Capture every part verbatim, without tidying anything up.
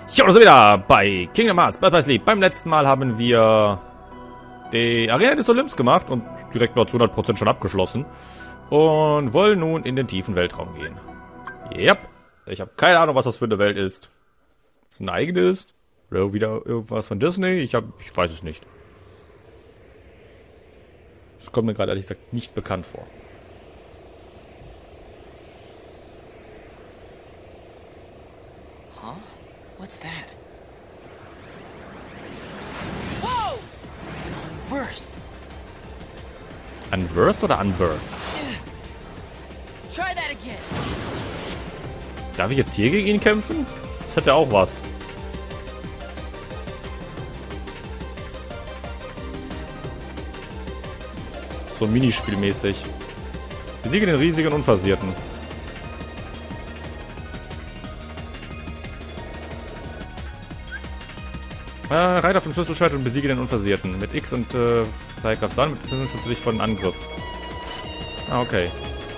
Jo, da sind wir wieder bei Kingdom Hearts Birth by Sleep. Beim letzten Mal haben wir die Arena des Olymps gemacht und direkt noch zu hundert Prozent schon abgeschlossen. Und wollen nun in den tiefen Weltraum gehen. Yep. Ich habe keine Ahnung, was das für eine Welt ist. Was eine eigene ist? Oder wieder irgendwas von Disney? Ich, hab, ich weiß es nicht. Das kommt mir gerade ehrlich gesagt nicht bekannt vor. Huh? What's that? Whoa! Unburst. Unburst oder Unburst? Try that again. Darf ich jetzt hier gegen ihn kämpfen? Das hätte auch was. So Minispielmäßig. Besiege den riesigen Unversehrten. Äh, reite auf dem Schlüsselschwert und besiege den Unversehrten. Mit X und äh, Dreieckkraft an, mit Fünf schützt du dich von Angriff. Ah, okay.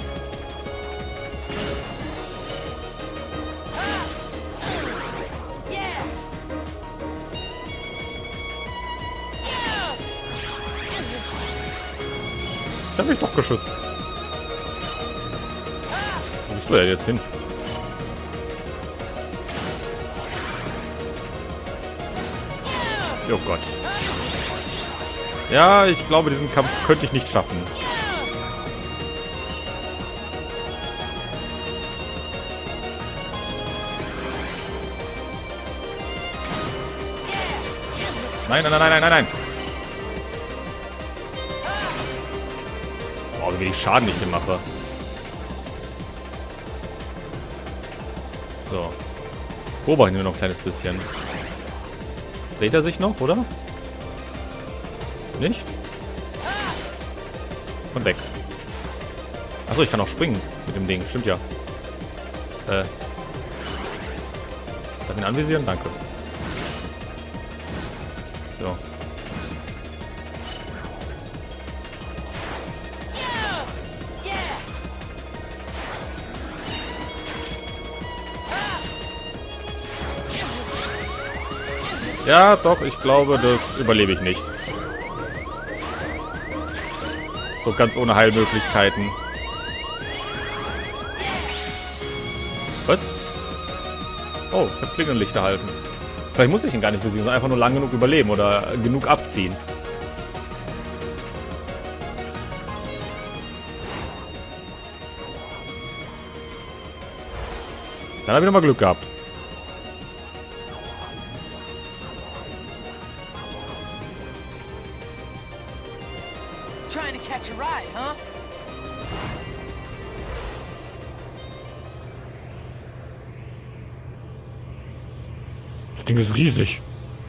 Ich hab mich doch geschützt. Wo bist du denn jetzt hin? Oh Gott. Ja, ich glaube, diesen Kampf könnte ich nicht schaffen. Nein, nein, nein, nein, nein, nein. Boah, wie wenig Schaden ich dem mache. So. Beobachten wir noch ein kleines bisschen. Jetzt dreht er sich noch, oder? Nicht? Und weg. Achso, ich kann auch springen mit dem Ding. Stimmt ja. Äh. Darf ich ihn anvisieren? Danke. So. Ja, doch, ich glaube, das überlebe ich nicht. So ganz ohne Heilmöglichkeiten. Was? Oh, ich habe Klingenlicht erhalten. Vielleicht muss ich ihn gar nicht besiegen, sondern einfach nur lang genug überleben oder genug abziehen. Dann habe ich nochmal Glück gehabt. Trying to catch a ride, huh? Das Ding ist riesig.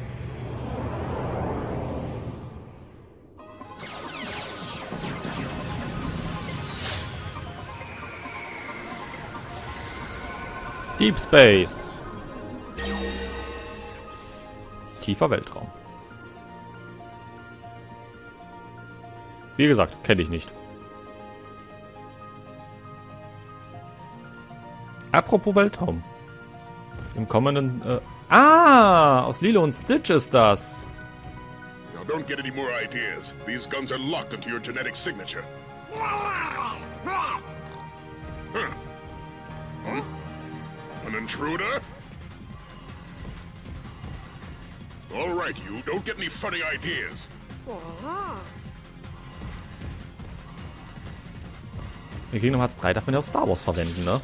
Deep Space. Tiefer Weltraum. Wie gesagt, kenne ich nicht. Apropos Weltraum. Im kommenden... Äh, ah! Aus Lilo und Stitch ist das. Now don't get any more ideas. These guns are locked into your genetic signature. Huh. Huh? An intruder? All right, you. Don't get any funny ideas. Wir Kingdom Hearts drei davon ja aus Star Wars verwenden, ne?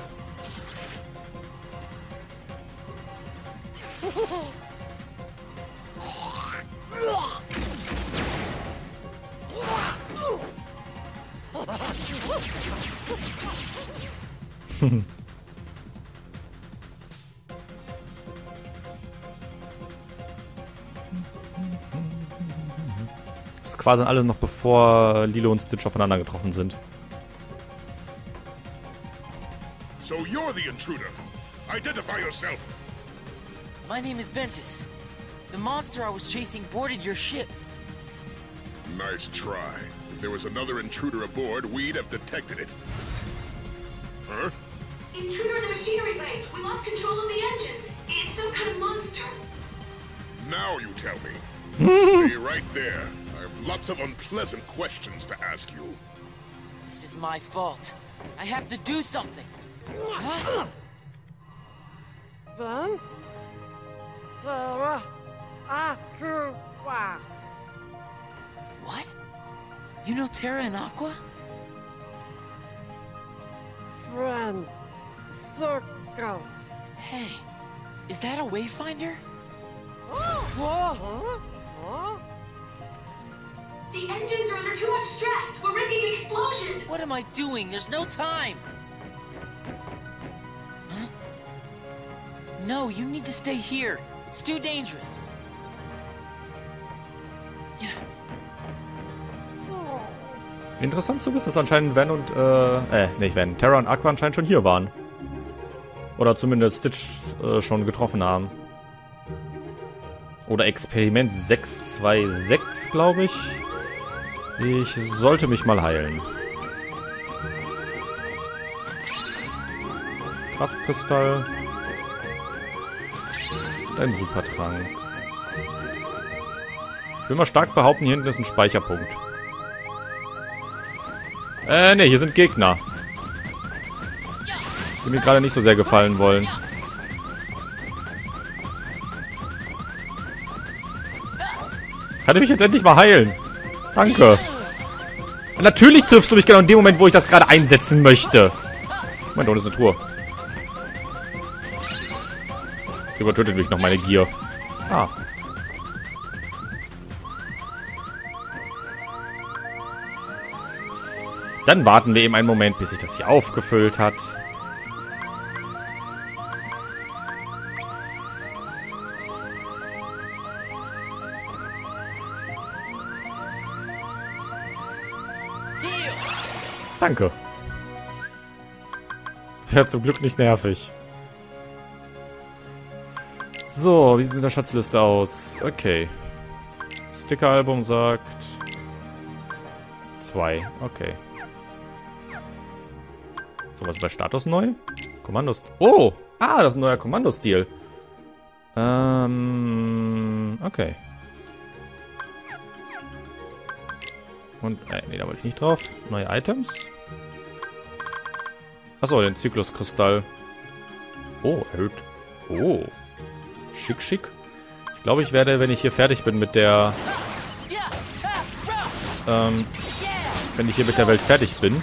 Das ist quasi alles noch bevor Lilo und Stitch aufeinander getroffen sind. So you're the intruder. Identify yourself. My name is Ventus. The monster I was chasing boarded your ship. Nice try. If there was another intruder aboard, we'd have detected it. Huh? Intruder in the machinery bay. We lost control of the engines. It's some kind of monster. Now you tell me. Stay right there. I have lots of unpleasant questions to ask you. This is my fault. I have to do something. Huh? Then, Terra Aqua. What? You know Terra and Aqua? Friend. Circle. Hey, is that a wayfinder? Whoa. Huh? The engines are under too much stress. We're risking an explosion. What am I doing? There's no time. Huh? No, you need to stay here. It's too dangerous. Interessant zu wissen, dass anscheinend Van und, äh, äh, nicht Van, Terra und Aqua anscheinend schon hier waren. Oder zumindest Stitch äh, schon getroffen haben. Oder Experiment sechs zwei sechs, glaube ich. Ich sollte mich mal heilen. Kraftkristall. Und ein Supertrank. Ich will mal stark behaupten, hier hinten ist ein Speicherpunkt. Äh, ne, hier sind Gegner. Die mir gerade nicht so sehr gefallen wollen. Kann ich mich jetzt endlich mal heilen? Danke. Und natürlich triffst du mich genau in dem Moment, wo ich das gerade einsetzen möchte. Moment, da unten ist eine Truhe. Übertötet mich noch meine Gier. Ah. Dann warten wir eben einen Moment, bis sich das hier aufgefüllt hat. Danke. Ja, zum Glück nicht nervig. So, wie sieht es mit der Schatzliste aus? Okay. Sticker-Album sagt... Zwei. Okay. So, was ist bei Status neu? Kommandos... Oh! Ah, das ist ein neuer Kommandostil. Ähm... Okay. Und, äh, nee, da wollte ich nicht drauf. Neue Items. Achso, den Zykluskristall. Oh, erhöht. Oh. Schick, schick. Ich glaube, ich werde, wenn ich hier fertig bin mit der... Ähm... Wenn ich hier mit der Welt fertig bin...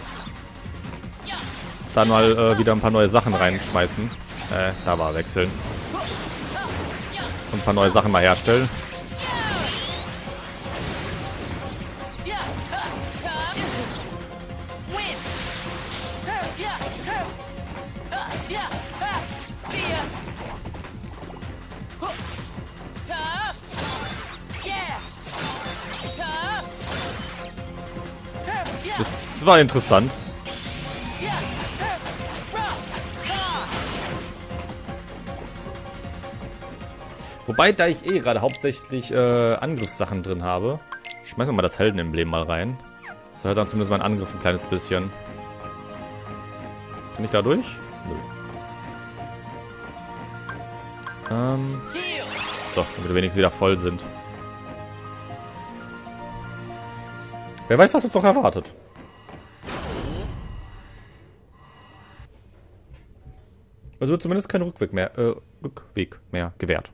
Dann mal äh, wieder ein paar neue Sachen reinschmeißen. Äh, da war wechseln. Und ein paar neue Sachen mal herstellen. Das war interessant. Wobei, da ich eh gerade hauptsächlich äh, Angriffssachen drin habe, schmeißen wir mal das Heldenemblem mal rein. Das hört dann zumindest meinen Angriff ein kleines bisschen. Kann ich da durch? Nö. Ähm. So, damit wir wenigstens wieder voll sind. Wer weiß, was uns noch erwartet. Also wird zumindest kein Rückweg mehr, äh, Rückweg mehr gewährt.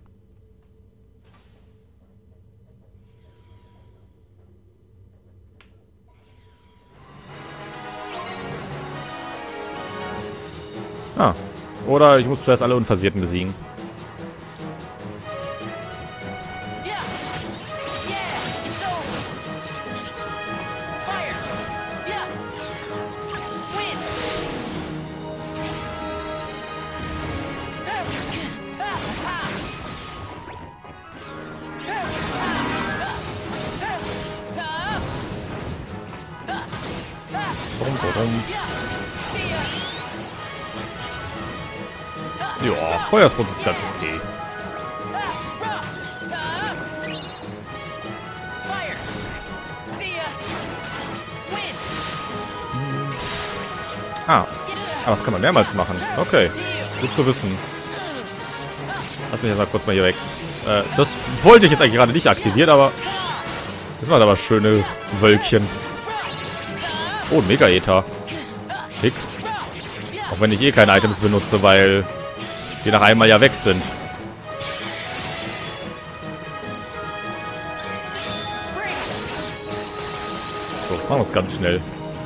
Ah. Oder ich muss zuerst alle Unversierten besiegen. Warum, warum? Ja, Feuersbrunst ist ganz okay. Hm. Ah, aber das kann man mehrmals machen. Okay, gut zu wissen. Lass mich jetzt mal kurz mal hier weg. Äh, das wollte ich jetzt eigentlich gerade nicht aktivieren, aber... Das macht aber schöne Wölkchen. Oh, ein Mega-Ether. Schick. Auch wenn ich eh keine Items benutze, weil die nach einmal ja weg sind. So, machen wir es ganz schnell.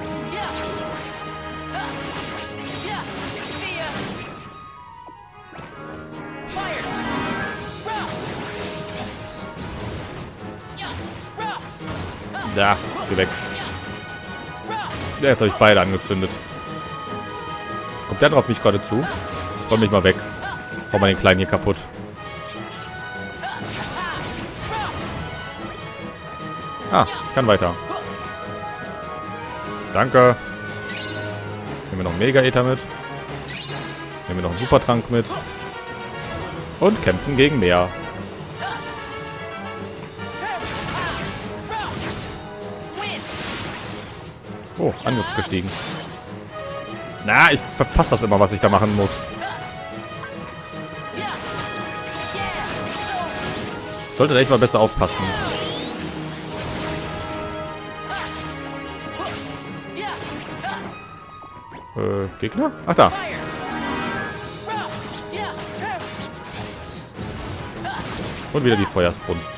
Da, geh weg. Ja, jetzt habe ich beide angezündet. Kommt der drauf mich gerade zu? Komm mich mal weg. Hau mal den Kleinen hier kaputt. Ah, ich kann weiter. Danke. Nehmen wir noch einen Mega-Ether mit. Nehmen wir noch einen Supertrank mit. Und kämpfen gegen mehr. Oh, angriffsgestiegen. Na, ich verpasse das immer, was ich da machen muss. Ich sollte da echt mal besser aufpassen. Äh, Gegner? Ach, da. Und wieder die Feuersbrunst.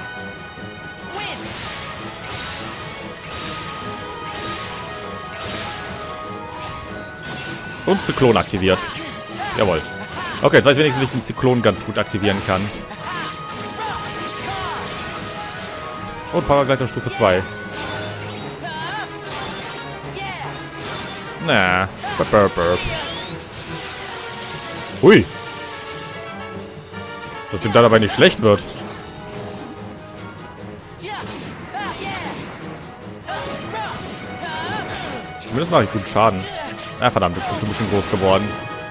Und Zyklon aktiviert. Jawohl. Okay, jetzt weiß ich wenigstens, wie ich den Zyklon ganz gut aktivieren kann. Und Paragleiter Stufe zwei. Na. Burp, burp, burp. Hui. Dass dem da dabei nicht schlecht wird. Zumindest mache ich guten Schaden. Ah, verdammt, jetzt bist du ein bisschen groß geworden.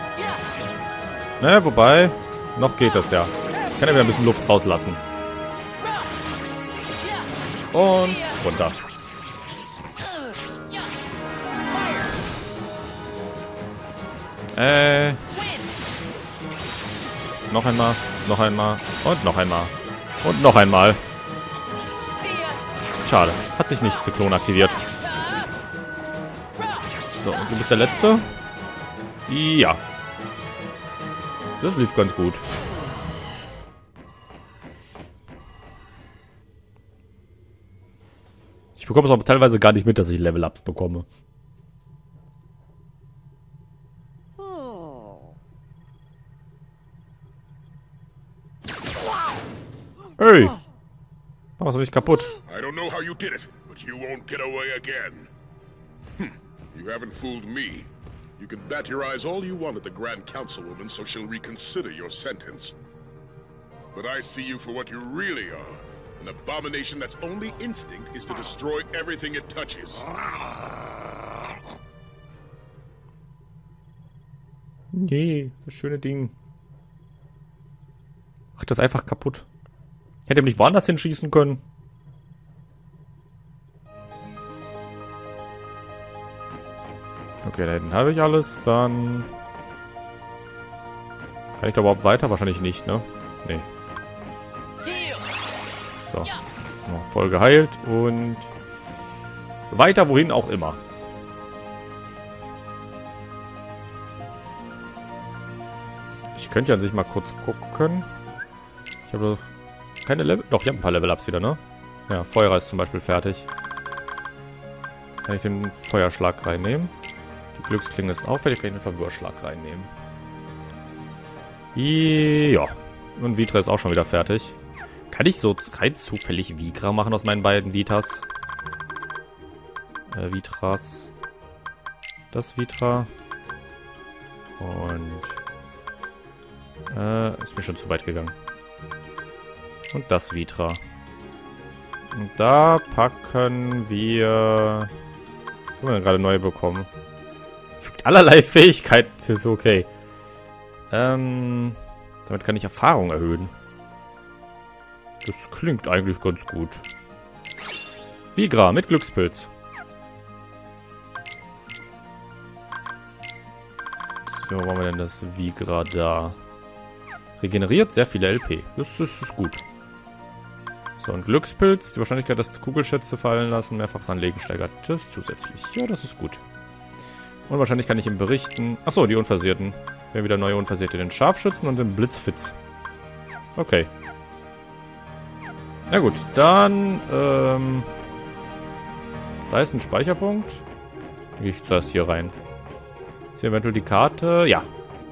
Ne, wobei, noch geht das ja. Ich kann ja wieder ein bisschen Luft rauslassen. Und runter. Äh. Noch einmal, noch einmal und noch einmal. Und noch einmal. Schade, hat sich nicht Zyklon aktiviert. So, und du bist der Letzte? Ja. Das lief ganz gut. Ich bekomme es aber teilweise gar nicht mit, dass ich Level-Ups bekomme. Hey! Mach was nicht kaputt. I don't know how you did it, but you won't get away again. Hm. You haven't fooled me. You can bat your eyes all you want at the Grand Councilwoman so she'll reconsider your sentence. But I see you for what you really are. An abomination that's only instinct is to destroy everything it touches. Nee, das schöne Ding. Ach, das ist einfach kaputt. Hätte ihm nicht woanders hinschießen können. Okay, da hinten habe ich alles. Dann... Kann ich da überhaupt weiter? Wahrscheinlich nicht, ne? Nee. So. Noch voll geheilt und... Weiter wohin auch immer. Ich könnte ja an sich mal kurz gucken. Ich habe keine Level... Doch, ich habe ein paar Level-Ups wieder, ne? Ja, Feuerer ist zum Beispiel fertig. Kann ich den Feuerschlag reinnehmen? Die Glücksklinge ist auch fertig. Kann ich den Verwirrschlag reinnehmen? Ja. Und Vitra ist auch schon wieder fertig. Kann ich so rein zufällig Vigra machen aus meinen beiden Vitas? Äh, Vitras. Das Vitra. Und... Äh, ist mir schon zu weit gegangen. Und das Vitra. Und da packen wir... Was haben wir denn gerade neu bekommen? Fügt allerlei Fähigkeiten. Das ist okay. Ähm... Damit kann ich Erfahrung erhöhen. Das klingt eigentlich ganz gut. Vigra mit Glückspilz. So, wo haben wir denn das Vigra da? Regeneriert sehr viele L P. Das, das ist gut. So, ein Glückspilz. Die Wahrscheinlichkeit, dass Kugelschätze fallen lassen, mehrfaches Anlegen steigert das zusätzlich. Ja, das ist gut. Und wahrscheinlich kann ich ihm berichten. Achso, die Unversehrten. Wir haben wieder neue Unversehrte. Den Scharfschützen und den Blitzfitz. Okay. Na gut, dann, ähm... da ist ein Speicherpunkt. Gehe ich zuerst hier rein. Ist hier eventuell die Karte? Ja.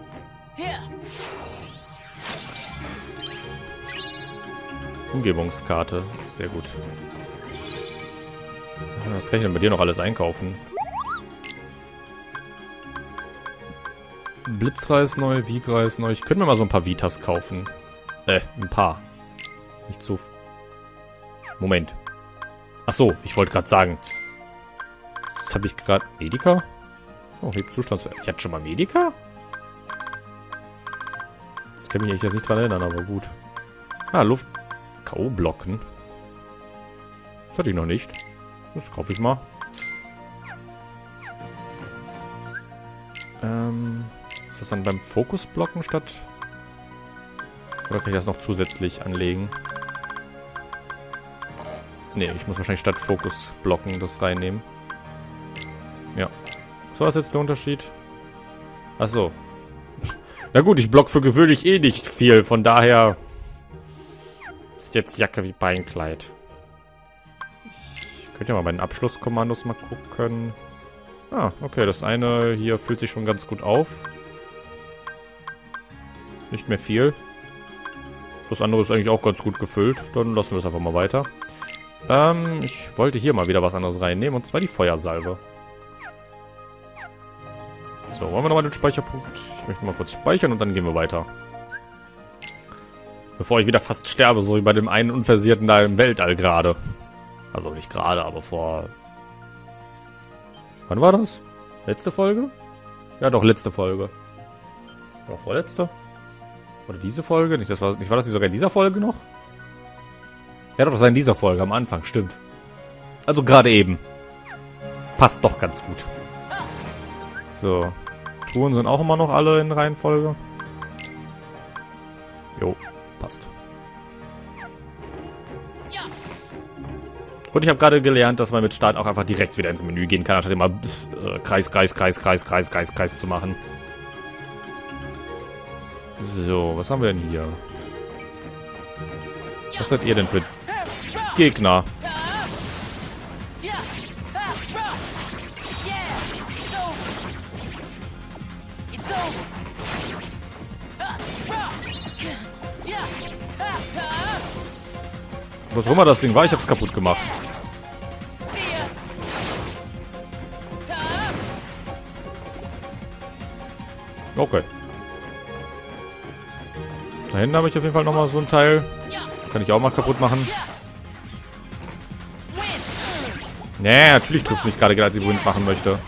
Umgebungskarte. Sehr gut. Was kann ich denn bei dir noch alles einkaufen? Blitzreis neu, Wiegreis neu. Ich könnte mir mal so ein paar Vitas kaufen. Äh, ein paar. Nicht so... Moment. Achso, ich wollte gerade sagen. Das habe ich gerade... Medica? Oh, hebt Zustandswert. Ich hatte schon mal Medica? Das kann mich jetzt nicht dran erinnern, aber gut. Ah, Luft... K O-Blocken. Das hatte ich noch nicht. Das kaufe ich mal. Ähm... Ist das dann beim Fokusblocken statt? Oder kann ich das noch zusätzlich anlegen? Ne, ich muss wahrscheinlich statt Fokusblocken das reinnehmen. Ja. So, was ist jetzt der Unterschied? Achso. Na gut, ich block für gewöhnlich eh nicht viel, von daher ist jetzt Jacke wie Beinkleid. Ich könnte ja mal bei den Abschlusskommandos mal gucken. Ah, okay, das eine hier füllt sich schon ganz gut auf. Nicht mehr viel. Das andere ist eigentlich auch ganz gut gefüllt. Dann lassen wir es einfach mal weiter. Ähm, ich wollte hier mal wieder was anderes reinnehmen. Und zwar die Feuersalve. So, wollen wir nochmal den Speicherpunkt. Ich möchte mal kurz speichern und dann gehen wir weiter. Bevor ich wieder fast sterbe, so wie bei dem einen Unversehrten da im Weltall gerade. Also nicht gerade, aber vor... Wann war das? Letzte Folge? Ja, doch, letzte Folge. Oder vorletzte? Oder diese Folge? Nicht, das war, nicht, war das nicht sogar in dieser Folge noch? Ja, doch, das war in dieser Folge am Anfang, stimmt. Also gerade eben. Passt doch ganz gut. So. Truhen sind auch immer noch alle in Reihenfolge. Jo, passt. Und ich habe gerade gelernt, dass man mit Start auch einfach direkt wieder ins Menü gehen kann, anstatt immer äh, Kreis, Kreis, Kreis, Kreis, Kreis, Kreis, Kreis zu machen. So, was haben wir denn hier? Was seid ihr denn für Gegner? Was auch immer das Ding war, ich hab's kaputt gemacht. Okay. Da hinten habe ich auf jeden Fall nochmal so ein Teil. Kann ich auch mal kaputt machen. Nee, natürlich triffst du mich gerade, als ich Wind machen möchte.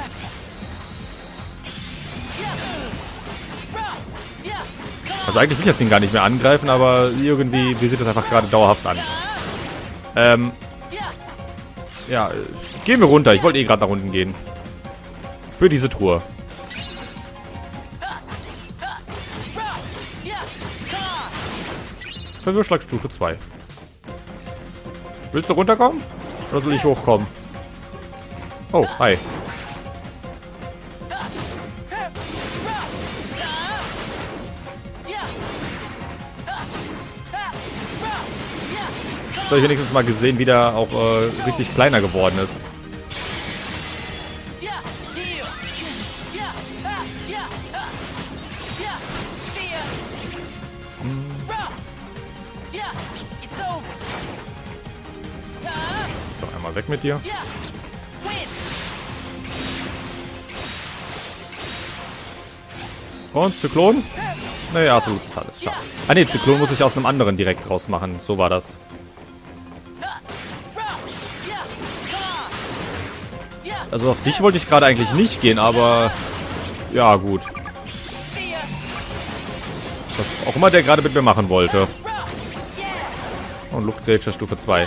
Also eigentlich will ich das Ding gar nicht mehr angreifen, aber irgendwie visiert das einfach gerade dauerhaft an. Ähm. Ja, gehen wir runter. Ich wollte eh gerade nach unten gehen. Für diese Truhe. Verwirrschlagstufe zwei. Willst du runterkommen? Oder soll ich hochkommen? Oh, hi. Jetzt habe ich wenigstens mal gesehen, wie der auch äh, richtig kleiner geworden ist. So, einmal weg mit dir. Und Zyklon? Naja, absolut total. Schade. Ah ne, Zyklon muss ich aus einem anderen direkt rausmachen. So war das. Also auf dich wollte ich gerade eigentlich nicht gehen, aber... Ja, gut. Was auch immer der gerade mit mir machen wollte. Und Luftgrätsche Stufe zwei.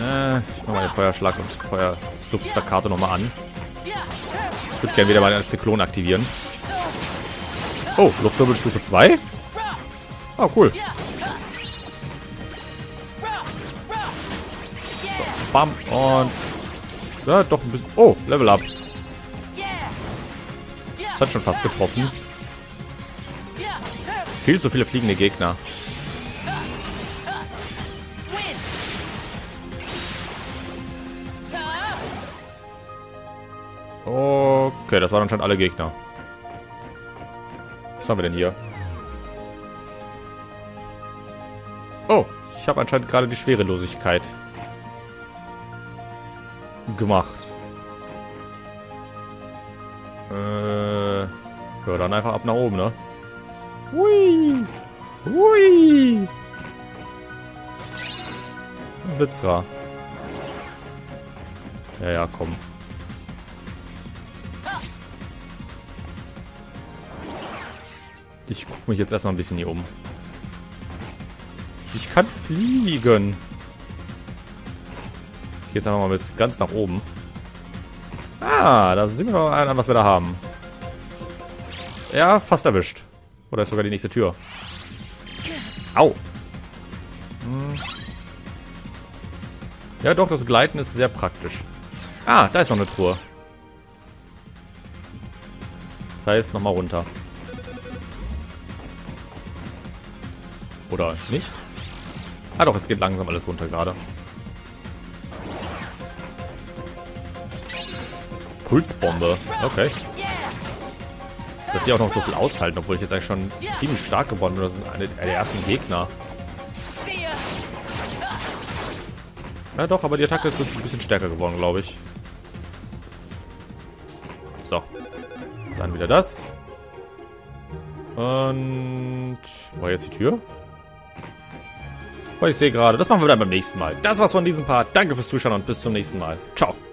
Äh, ich mach mal den Feuerschlag und Feuer das Luftstaccato nochmal an. Ich würde gerne wieder mal den Zyklon aktivieren. Oh, Luftwirbel Stufe zwei? Oh, cool. So, bam, und... Ja, doch ein bisschen... Oh, Level Up. Das hat schon fast getroffen. Viel zu viele fliegende Gegner. Okay, das waren anscheinend alle Gegner. Was haben wir denn hier? Oh, ich habe anscheinend gerade die Schwerelosigkeit gemacht. Äh, ja, dann einfach ab nach oben, ne? Hui! Hui! Blitzra. Ja, ja, komm. Ich gucke mich jetzt erstmal ein bisschen hier um. Ich kann fliegen. Ich gehe jetzt einfach mal mit ganz nach oben. Ah, da sehen wir noch an, was wir da haben. Ja, fast erwischt. Oder ist sogar die nächste Tür. Au. Hm. Ja doch, das Gleiten ist sehr praktisch. Ah, da ist noch eine Truhe. Das heißt, nochmal runter. Oder nicht? Ah doch, es geht langsam alles runter gerade. Pulsbombe. Okay. Dass die auch noch so viel aushalten, obwohl ich jetzt eigentlich schon ziemlich stark geworden bin. Das sind eine der ersten Gegner. Ja doch, aber die Attacke ist wirklich ein bisschen stärker geworden, glaube ich. So. Dann wieder das. Und... War jetzt die Tür? Oh, ich sehe gerade. Das machen wir dann beim nächsten Mal. Das war's von diesem Part. Danke fürs Zuschauen und bis zum nächsten Mal. Ciao.